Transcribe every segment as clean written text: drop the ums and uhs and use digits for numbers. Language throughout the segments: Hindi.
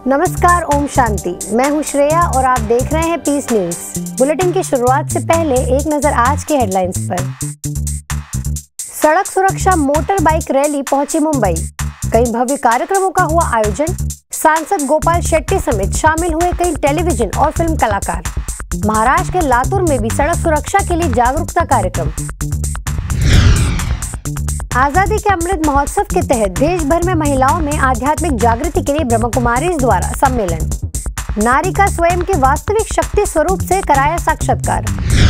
नमस्कार, ओम शांति। मैं हूं श्रेया और आप देख रहे हैं पीस न्यूज। बुलेटिन की शुरुआत से पहले एक नजर आज के हेडलाइंस पर। सड़क सुरक्षा मोटर बाइक रैली पहुंची मुंबई। कई भव्य कार्यक्रमों का हुआ आयोजन। सांसद गोपाल शेट्टी समेत शामिल हुए कई टेलीविजन और फिल्म कलाकार। महाराष्ट्र के लातूर में भी सड़क सुरक्षा के लिए जागरूकता कार्यक्रम। आजादी के अमृत महोत्सव के तहत देश भर में महिलाओं में आध्यात्मिक जागृति के लिए ब्रह्म कुमारीज द्वारा सम्मेलन। नारी का स्वयं के वास्तविक शक्ति स्वरूप से कराया साक्षात्कार।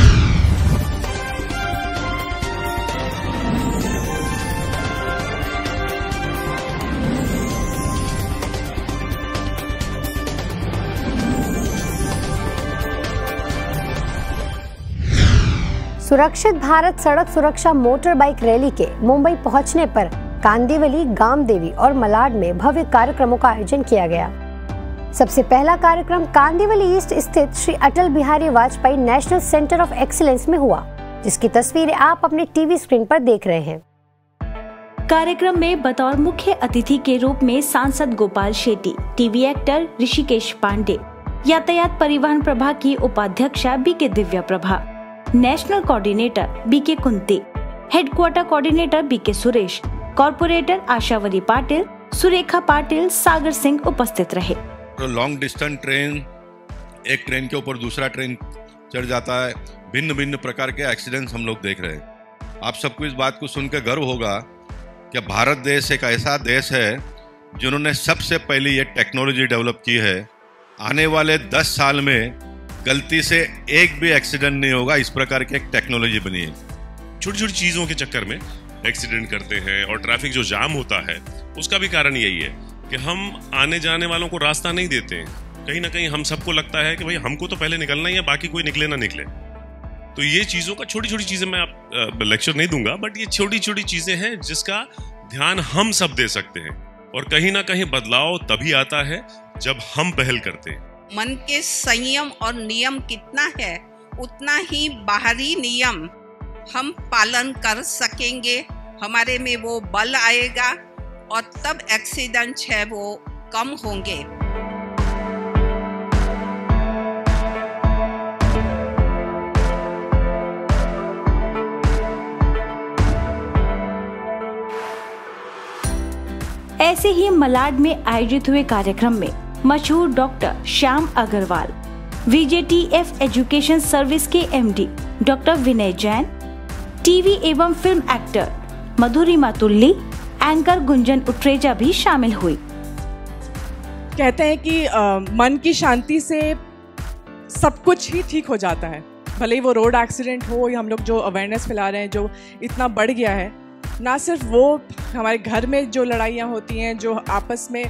सुरक्षित भारत सड़क सुरक्षा मोटर बाइक रैली के मुंबई पहुंचने पर कांदिवली, गामदेवी और मलाड में भव्य कार्यक्रमों का आयोजन किया गया। सबसे पहला कार्यक्रम कांदिवली ईस्ट स्थित Shri Atal Bihari Vajpayee national centre of excellence में हुआ, जिसकी तस्वीरें आप अपने टीवी स्क्रीन पर देख रहे हैं। कार्यक्रम में बतौर मुख्य अतिथि के रूप में सांसद गोपाल शेट्टी, टीवी एक्टर ऋषिकेश पांडे, यातायात परिवहन प्रभाग की उपाध्यक्षा BK Divya Prabha, national coordinator BK Kunti, headquarter coordinator BK Suresh, corporator Ashavari Patil, Surekha Patil, Sagar Singh उपस्थित रहे। तो लॉन्ग डिस्टेंस ट्रेन, एक ट्रेन के ऊपर दूसरा ट्रेन चढ़ जाता है, भिन्न भिन्न प्रकार के एक्सीडेंट्स हम लोग देख रहे हैं। आप सबको इस बात को सुनकर गर्व होगा कि भारत देश एक ऐसा देश है जिन्होंने सबसे पहले ये टेक्नोलॉजी डेवलप की है। आने वाले 10 साल में गलती से एक भी एक्सीडेंट नहीं होगा, इस प्रकार की एक टेक्नोलॉजी बनी है। छोटी छोटी चीज़ों के चक्कर में एक्सीडेंट करते हैं और ट्रैफिक जो जाम होता है उसका भी कारण यही है कि हम आने जाने वालों को रास्ता नहीं देते हैं। कहीं ना कहीं हम सबको लगता है कि भाई हमको तो पहले निकलना ही है, बाकी कोई निकले ना निकले। तो ये चीज़ों का छोटी छोटी चीज़ें, मैं आप लेक्चर नहीं दूंगा, बट ये छोटी छोटी चीज़ें हैं जिसका ध्यान हम सब दे सकते हैं। और कहीं ना कहीं बदलाव तभी आता है जब हम पहल करते हैं। मन के संयम और नियम कितना है, उतना ही बाहरी नियम हम पालन कर सकेंगे। हमारे में वो बल आएगा और तब एक्सीडेंट है वो कम होंगे। ऐसे ही मलाड में आयोजित हुए कार्यक्रम में मशहूर doctor Shyam Agarwal, VJTF education service के MD doctor Vinay Jain, TV एवं film actor Madhurima Tulli, anchor Gunjan Utreja भी शामिल हुई। कहते हैं कि मन की शांति से सब कुछ ही ठीक हो जाता है। भले ही वो रोड एक्सीडेंट हो या हम लोग जो अवेयरनेस फैला रहे हैं, जो इतना बढ़ गया है, ना सिर्फ वो हमारे घर में जो लड़ाइयाँ होती हैं, जो आपस में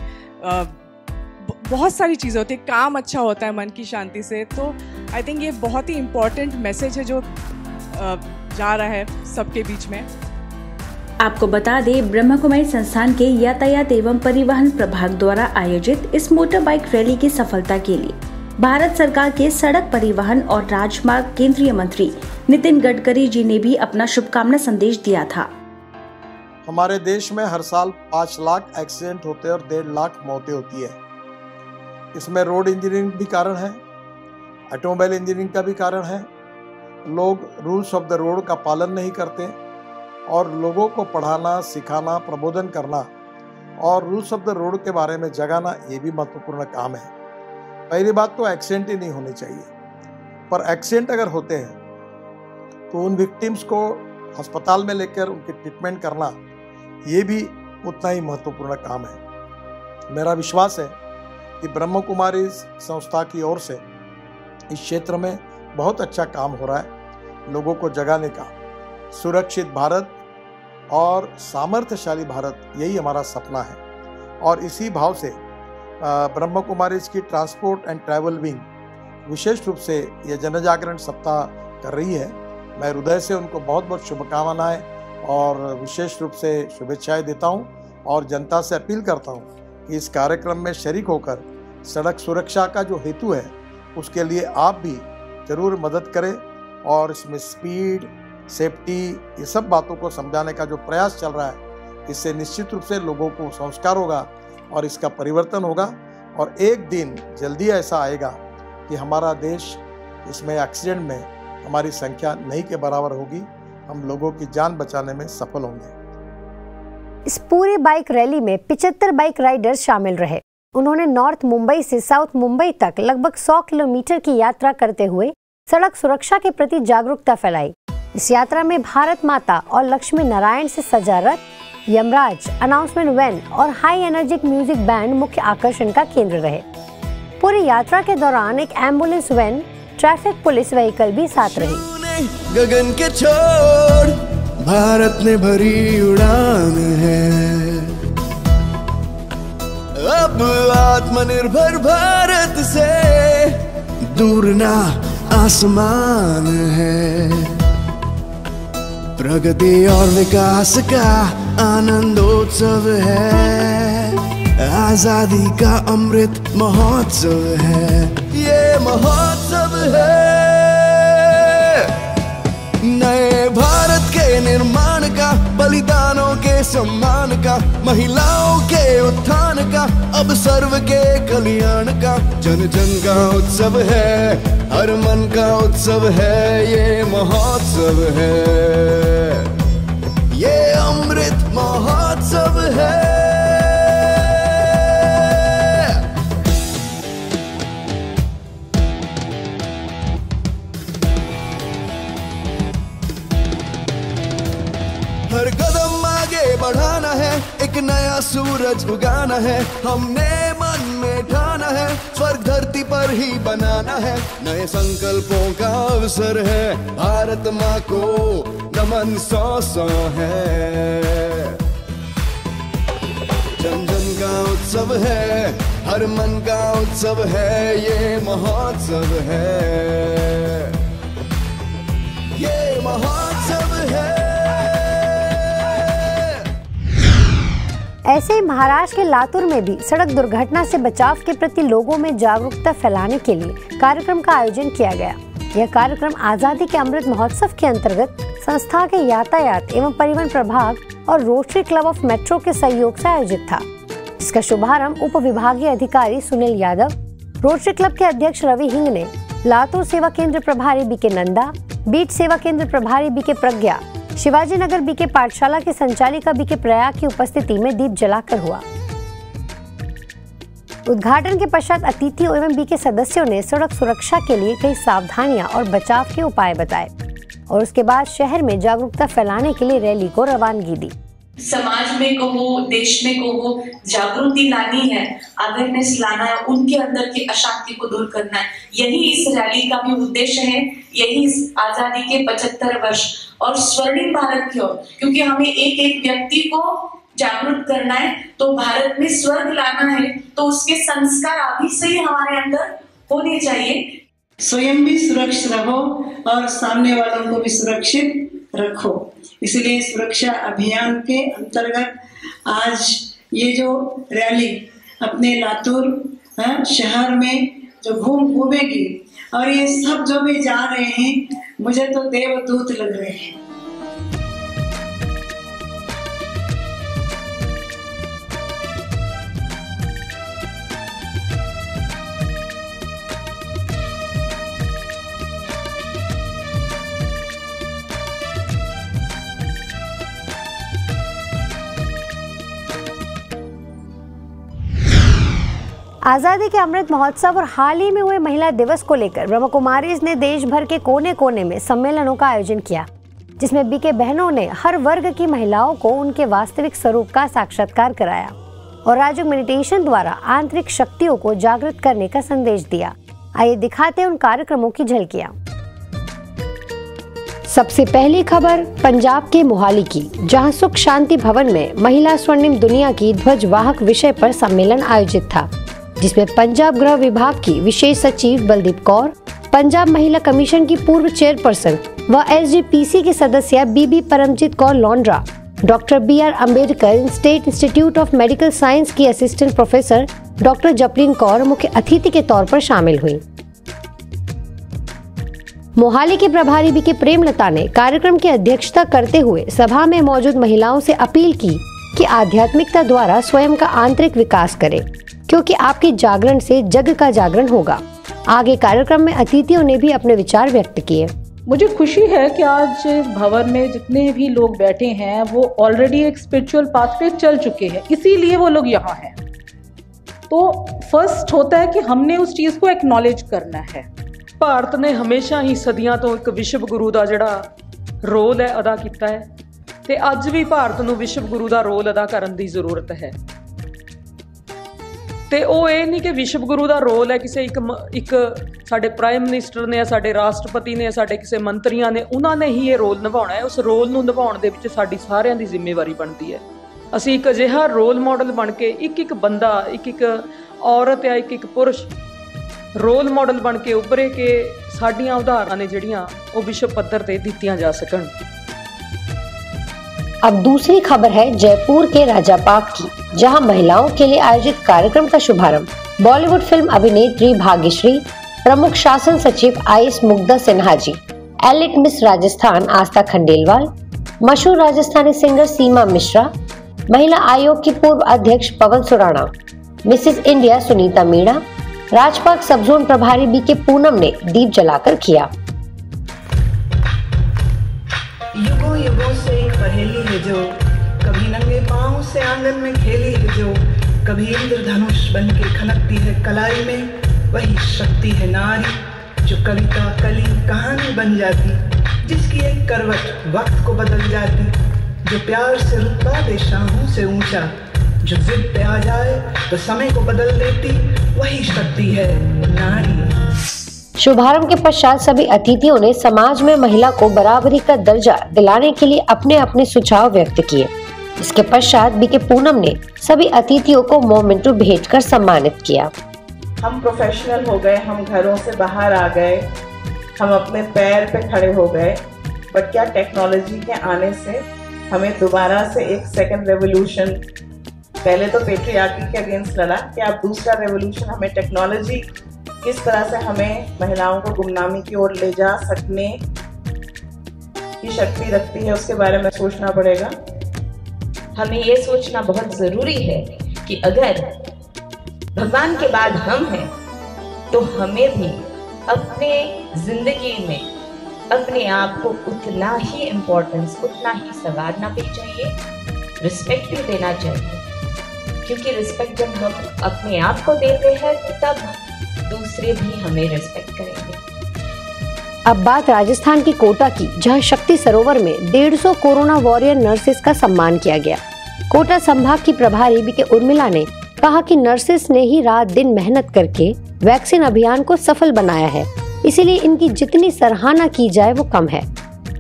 बहुत सारी चीज़ें होती है, काम अच्छा होता है मन की शांति से। तो आई थिंक ये बहुत ही इम्पोर्टेंट मैसेज है जो जा रहा है सबके बीच में। आपको बता दें, ब्रह्म कुमारी संस्थान के यातायात एवं परिवहन प्रभाग द्वारा आयोजित इस मोटर बाइक रैली की सफलता के लिए भारत सरकार के सड़क परिवहन और राजमार्ग केंद्रीय मंत्री नितिन गडकरी जी ने भी अपना शुभकामना संदेश दिया था। हमारे देश में हर साल 5 लाख एक्सीडेंट होते हैं और 1.5 लाख मौतें होती है। इसमें रोड इंजीनियरिंग भी कारण है, ऑटोमोबाइल इंजीनियरिंग का भी कारण है। लोग रूल्स ऑफ द रोड का पालन नहीं करते और लोगों को पढ़ाना, सिखाना, प्रबोधन करना और रूल्स ऑफ द रोड के बारे में जगाना, ये भी महत्वपूर्ण काम है। पहली बात तो एक्सीडेंट ही नहीं होने चाहिए, पर एक्सीडेंट अगर होते हैं तो उन विक्टिम्स को अस्पताल में लेकर उनकी ट्रीटमेंट करना, ये भी उतना ही महत्वपूर्ण काम है। मेरा विश्वास है कि ब्रह्म कुमारी संस्था की ओर से इस क्षेत्र में बहुत अच्छा काम हो रहा है। लोगों को जगाने का, सुरक्षित भारत और सामर्थ्यशाली भारत, यही हमारा सपना है। और इसी भाव से ब्रह्म कुमारी की ट्रांसपोर्ट एंड ट्रैवल विंग विशेष रूप से ये जनजागरण सप्ताह कर रही है। मैं हृदय से उनको बहुत बहुत शुभकामनाएं और विशेष रूप से शुभेच्छाएं देता हूं और जनता से अपील करता हूं कि इस कार्यक्रम में शरीक होकर सड़क सुरक्षा का जो हेतु है उसके लिए आप भी जरूर मदद करें और इसमें स्पीड, सेफ्टी, ये सब बातों को समझाने का जो प्रयास चल रहा है, इससे निश्चित रूप से लोगों को संस्कार होगा और इसका परिवर्तन होगा और एक दिन जल्दी ऐसा आएगा कि हमारा देश इसमें एक्सीडेंट में हमारी संख्या नहीं के बराबर होगी, हम लोगों की जान बचाने में सफल होंगे। इस पूरी बाइक रैली में 75 बाइक राइडर्स शामिल रहे। उन्होंने नॉर्थ मुंबई से साउथ मुंबई तक लगभग 100 किलोमीटर की यात्रा करते हुए सड़क सुरक्षा के प्रति जागरूकता फैलाई। इस यात्रा में भारत माता और लक्ष्मी नारायण से सजा रथ, यमराज, अनाउंसमेंट वैन और हाई एनर्जिक म्यूजिक बैंड मुख्य आकर्षण का केंद्र रहे। पूरी यात्रा के दौरान एक ambulance van, traffic police vehicle भी साथ रही। गगन के छोड़ भारत ने भरी उड़ान है, अब आत्मनिर्भर भारत से दूर ना आसमान है। प्रगति और विकास का आनंदोत्सव है, आजादी का अमृत महोत्सव है, ये महोत्सव है नए भारत के निर्माण का, बलिदानों के सम्मान का, महिलाओं के उत्थान का, अब सर्व के कल्याण का, जन जन का उत्सव है, हर मन का उत्सव है, ये महोत्सव है, ये अमृत महोत्सव है। हर कदम आगे बढ़ाना है, एक नया सूरज उगाना है, हमने मन में ठाना है, स्वर्ग धरती पर ही बनाना है, नए संकल्पों का अवसर है, भारत माँ को नमन 100 है, जन जन का उत्सव है, हर मन का उत्सव है, ये महोत्सव है, ये महोत्सव है। ऐसे ही महाराष्ट्र के लातूर में भी सड़क दुर्घटना से बचाव के प्रति लोगों में जागरूकता फैलाने के लिए कार्यक्रम का आयोजन किया गया। यह कार्यक्रम आजादी के अमृत महोत्सव के अंतर्गत संस्था के यातायात एवं परिवहन प्रभाग और रोटरी क्लब ऑफ मेट्रो के सहयोग से आयोजित था, जिसका शुभारंभ उप विभागीय अधिकारी सुनील यादव, रोटरी क्लब के अध्यक्ष रवि हिंग ने, लातूर सेवा केंद्र प्रभारी बीके नंदा, बीट सेवा केंद्र प्रभारी बीके प्रज्ञा, शिवाजी नगर बीके पाठशाला की संचालिका बीके प्रयाग की उपस्थिति में दीप जलाकर हुआ। उद्घाटन के पश्चात अतिथियों एवं बीके सदस्यों ने सड़क सुरक्षा के लिए कई सावधानियां और बचाव के उपाय बताए और उसके बाद शहर में जागरूकता फैलाने के लिए रैली को रवानगी दी। समाज में कहो, देश में कहो, जागृति लानी है, अवेयरनेस लाना है, उनके अंदर की अशांति को दूर करना है। यही इस रैली का भी उद्देश्य है, यही इस आजादी के 75 वर्ष और स्वर्णिम भारत की ओर, क्योंकि हमें एक एक व्यक्ति को जागरूक करना है, तो भारत में स्वर्ग लाना है, तो उसके संस्कार अभी से ही हमारे अंदर होने चाहिए। स्वयं भी सुरक्षित रहो और सामने वालों को भी सुरक्षित रखो। इसलिए सुरक्षा अभियान के अंतर्गत आज ये जो रैली अपने लातूर शहर में जो घूमेगी और ये सब जो भी जा रहे हैं, मुझे तो देवदूत लग रहे हैं। आजादी के अमृत महोत्सव और हाल ही में हुए महिला दिवस को लेकर ब्रह्म कुमारीज ने देश भर के कोने कोने में सम्मेलनों का आयोजन किया, जिसमें बीके बहनों ने हर वर्ग की महिलाओं को उनके वास्तविक स्वरूप का साक्षात्कार कराया और राजयोग मेडिटेशन द्वारा आंतरिक शक्तियों को जागृत करने का संदेश दिया। आइए दिखाते हैं उन कार्यक्रमों की झलकियां। सबसे पहली खबर पंजाब के मोहाली की, जहां सुख शांति भवन में महिला स्वर्णिम दुनिया की ध्वजवाहक विषय पर सम्मेलन आयोजित था, जिसमें पंजाब गृह विभाग की विशेष सचिव बलदीप कौर, पंजाब महिला कमीशन की पूर्व चेयरपर्सन व SGPC की सदस्य Bibi Paramjit Kaur Landra, doctor BR Ambedkar state institute of medical science की assistant professor doctor Japleen Kaur मुख्य अतिथि के तौर पर शामिल हुई। मोहाली के प्रभारी बीके प्रेमलता ने कार्यक्रम की अध्यक्षता करते हुए सभा में मौजूद महिलाओं से अपील की कि आध्यात्मिकता द्वारा स्वयं का आंतरिक विकास करें क्योंकि आपके जागरण से जग का जागरण होगा। आगे कार्यक्रम में अतिथियों ने भी अपने विचार व्यक्त किए। मुझे खुशी है कि आज भवन में जितने भी लोग बैठे हैं वो ऑलरेडी एक स्पिरिचुअल पाथ पे चल चुके हैं, इसीलिए वो लोग यहाँ हैं। तो फर्स्ट होता है कि हमने उस चीज़ को एक्नॉलेज करना है। ਭਾਰਤ ਨੇ ਹਮੇਸ਼ਾ ਹੀ ਸਦੀਆਂ ਤੋਂ ਇੱਕ ਵਿਸ਼ਵ ਗੁਰੂ ਦਾ ਜਿਹੜਾ ਰੋਲ ਹੈ ਅਦਾ ਕੀਤਾ ਹੈ ਤੇ ਅੱਜ ਵੀ ਭਾਰਤ ਨੂੰ ਵਿਸ਼ਵ ਗੁਰੂ ਦਾ ਰੋਲ ਅਦਾ ਕਰਨ ਦੀ ਜ਼ਰੂਰਤ ਹੈ। ਤੇ ਉਹ ਇਹ ਨਹੀਂ ਕਿ ਵਿਸ਼ਵ ਗੁਰੂ ਦਾ ਰੋਲ ਹੈ ਕਿਸੇ ਇੱਕ ਸਾਡੇ ਪ੍ਰਾਈਮ ਮਿਨਿਸਟਰ ਨੇ, ਸਾਡੇ ਰਾਸ਼ਟਰਪਤੀ ਨੇ, ਸਾਡੇ ਕਿਸੇ ਮੰਤਰੀਆਂ ਨੇ, ਉਹਨਾਂ ਨੇ ਹੀ ਇਹ ਰੋਲ ਨਿਭਾਉਣਾ ਹੈ। ਉਸ ਰੋਲ ਨੂੰ ਨਿਭਾਉਣ ਦੇ ਵਿੱਚ ਸਾਡੀ ਸਾਰਿਆਂ ਦੀ ਜ਼ਿੰਮੇਵਾਰੀ ਬਣਦੀ ਹੈ। ਅਸੀਂ ਇੱਕ ਅਜਿਹਾ ਰੋਲ ਮਾਡਲ ਬਣ ਕੇ ਇੱਕ ਬੰਦਾ, ਇੱਕ ਔਰਤ ਜਾਂ ਇੱਕ ਪੁਰਸ਼ ਰੋਲ ਮਾਡਲ ਬਣ ਕੇ ਉੱਭਰੇ ਕਿ ਸਾਡੀਆਂ ਉਦਾਹਰਨਾਂ ਨੇ ਜਿਹੜੀਆਂ ਉਹ ਵਿਸ਼ਵ ਪੱਧਰ ਤੇ ਦਿੱਤੀਆਂ ਜਾ ਸਕਣ। अब दूसरी खबर है जयपुर के राजापाक की, जहां महिलाओं के लिए आयोजित कार्यक्रम का शुभारंभ बॉलीवुड फिल्म अभिनेत्री भाग्यश्री, प्रमुख शासन सचिव IAS Mugdha Sinha ji, elite miss Rajasthan Aastha Khandelwal, मशहूर राजस्थानी सिंगर सीमा मिश्रा, महिला आयोग की पूर्व अध्यक्ष पवन सुराणा, मिसेस इंडिया सुनीता मीणा, राजपाक सब जोन प्रभारी बीके पूनम ने दीप जलाकर किया। युगों युगों से एक पहेली है जो कभी नंगे पांव से आंगन में खेली है, जो कभी इंद्रधनुष बन के खनकती है कलाई में, वही शक्ति है नारी जो कविता कली कहानी बन जाती, जिसकी एक करवट वक्त को बदल जाती, जो प्यार से रुतबा दे शाहों से ऊंचा, जो जिद पे आ जाए तो समय को बदल देती, वही शक्ति है नारी। शुभारंभ के पश्चात सभी अतिथियों ने समाज में महिला को बराबरी का दर्जा दिलाने के लिए अपने अपने सुझाव व्यक्त किए। इसके पश्चात बीके पूनम ने सभी अतिथियों को मोमेंटो भेंट कर सम्मानित किया। हम प्रोफेशनल हो गए, हम घरों से बाहर आ गए, हम अपने पैर पे खड़े हो गए, बट क्या टेक्नोलॉजी के आने से हमें दोबारा से एक सेकंड रेवोल्यूशन, पहले तो पेट्रियार्की के अगेंस्ट लड़ा, कि अब दूसरा रेवोल्यूशन हमें टेक्नोलॉजी किस तरह से हमें महिलाओं को गुमनामी की ओर ले जा सकने की शक्ति रखती है, उसके बारे में सोचना पड़ेगा। हमें ये सोचना बहुत ज़रूरी है कि अगर भगवान के बाद हम हैं तो हमें भी अपने ज़िंदगी में अपने आप को उतना ही इम्पोर्टेंस, उतना ही संवारना भी चाहिए, रिस्पेक्ट भी देना चाहिए, क्योंकि रिस्पेक्ट जब हम अपने आप को देते हैं तब दूसरे भी हमें रिस्पेक्ट करेंगे। अब बात राजस्थान की कोटा की, जहां शक्ति सरोवर में 150 कोरोना वॉरियर नर्सेस का सम्मान किया गया। कोटा संभाग की प्रभारी बीके उर्मिला ने कहा कि नर्सेस ने ही रात दिन मेहनत करके वैक्सीन अभियान को सफल बनाया है, इसीलिए इनकी जितनी सराहना की जाए वो कम है।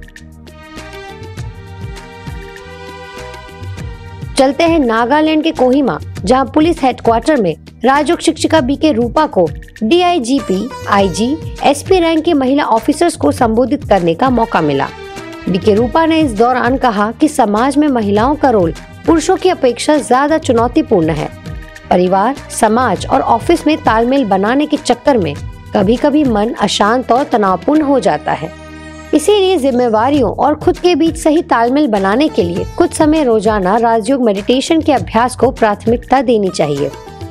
चलते हैं नागालैंड के कोहिमा, जहां पुलिस हेडक्वार्टर में राजयोग शिक्षिका बीके रूपा को डीआईजीपी, आईजी, एसपी रैंक के महिला ऑफिसर्स को संबोधित करने का मौका मिला। बीके रूपा ने इस दौरान कहा कि समाज में महिलाओं का रोल पुरुषों की अपेक्षा ज्यादा चुनौतीपूर्ण है। परिवार, समाज और ऑफिस में तालमेल बनाने के चक्कर में कभी कभी मन अशांत और तनावपूर्ण हो जाता है। इसीलिए जिम्मेवारियों और खुद के बीच सही तालमेल बनाने के लिए कुछ समय रोजाना राजयोग मेडिटेशन के अभ्यास को प्राथमिकता देनी चाहिए।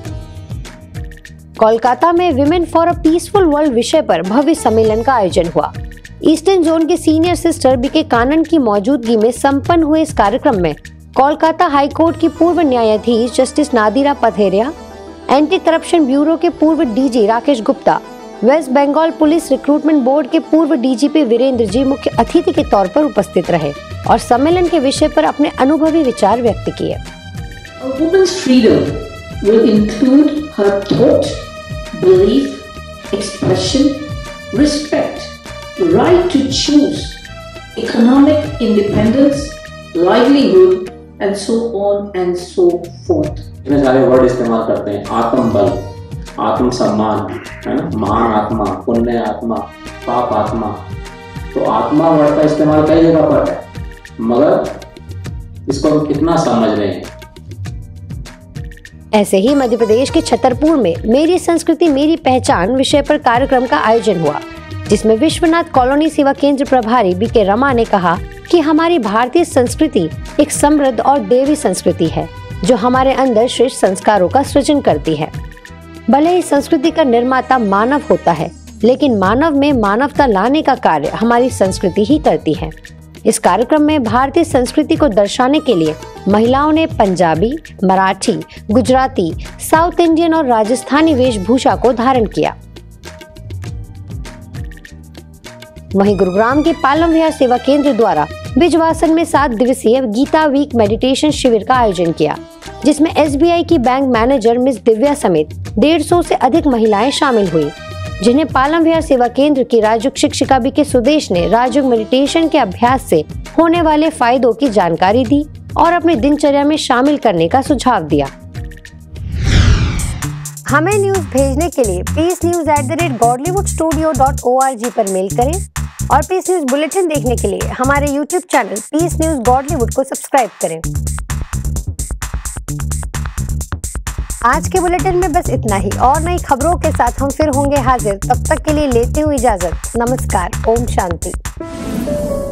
कोलकाता में women for a peaceful world विषय पर भव्य सम्मेलन का आयोजन हुआ। ईस्टर्न जोन के सीनियर सिस्टर बीके कानन की मौजूदगी में संपन्न हुए इस कार्यक्रम में कोलकाता हाई कोर्ट की पूर्व न्यायाधीश justice Nadira Patheria, anti corruption bureau के पूर्व DG Rakesh Gupta, West Bengal police recruitment board के पूर्व डीजीपी वीरेंद्र जी मुख्य अतिथि के तौर पर उपस्थित रहे और सम्मेलन के विषय पर अपने अनुभवी विचार व्यक्त किए। Women's freedom will include her thought, belief, expression, respect, right to choose, economic independence, livelihood, and so on and so forth. इतने सारे वर्ड इस्तेमाल करते हैं, आत्मबल, आत्म सम्मान, है ना, महान आत्मा, पुण्य आत्मा, पाप आत्मा। तो आत्मा वर्ड का इस्तेमाल कई जगह पर है, मगर इसको हम कितना समझ रहे हैं। ऐसे ही मध्य प्रदेश के छतरपुर में मेरी संस्कृति मेरी पहचान विषय पर कार्यक्रम का आयोजन हुआ, जिसमें विश्वनाथ कॉलोनी सेवा केंद्र प्रभारी बीके रमा ने कहा कि हमारी भारतीय संस्कृति एक समृद्ध और देवी संस्कृति है, जो हमारे अंदर श्रेष्ठ संस्कारों का सृजन करती है। भले ही संस्कृति का निर्माता मानव होता है, लेकिन मानव में मानवता लाने का कार्य हमारी संस्कृति ही करती है। इस कार्यक्रम में भारतीय संस्कृति को दर्शाने के लिए महिलाओं ने पंजाबी, मराठी, गुजराती, साउथ इंडियन और राजस्थानी वेशभूषा को धारण किया। वहीं गुरुग्राम के पालम विहार सेवा केंद्र द्वारा बिजवासन में 7 दिवसीय गीता वीक मेडिटेशन शिविर का आयोजन किया, जिसमें SBI की बैंक मैनेजर मिस दिव्या समेत 150 से अधिक महिलाएं शामिल हुई, जिन्हें पालम विहार सेवा केंद्र की राजयोग शिक्षिका BK सुदेश ने राजयोग मेडिटेशन के अभ्यास से होने वाले फायदों की जानकारी दी और अपनी दिनचर्या में शामिल करने का सुझाव दिया। हमें न्यूज भेजने के लिए peacenews@godlywoodstudio.org पर मेल करें और पीस न्यूज बुलेटिन देखने के लिए हमारे YouTube channel peace news Godlywood को सब्सक्राइब करें। आज के बुलेटिन में बस इतना ही। और नई खबरों के साथ हम फिर होंगे हाजिर। तब तक के लिए लेते हुए इजाजत। नमस्कार। ओम शांति।